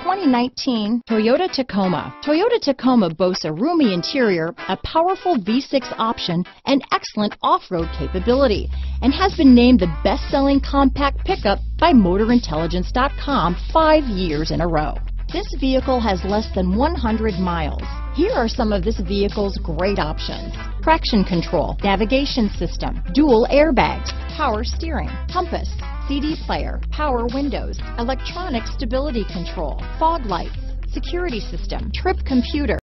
2019 Toyota Tacoma. Toyota Tacoma boasts a roomy interior, a powerful V6 option, and excellent off-road capability, and has been named the best-selling compact pickup by MotorIntelligence.com 5 years in a row. This vehicle has less than 100 miles. Here are some of this vehicle's great options: traction control, navigation system, dual airbags, power steering, compass, CD player, power windows, electronic stability control, fog lights, security system, trip computer.